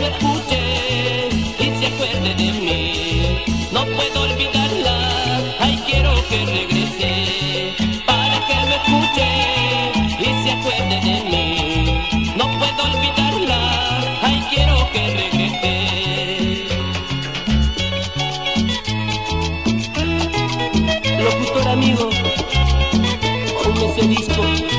me escuche y se acuerde de mí. No puedo olvidarla, ay, quiero que regrese para que me escuche y se acuerde de mí. No puedo olvidarla, ay, quiero que regrese. Locutor amigo, ponme ese disco.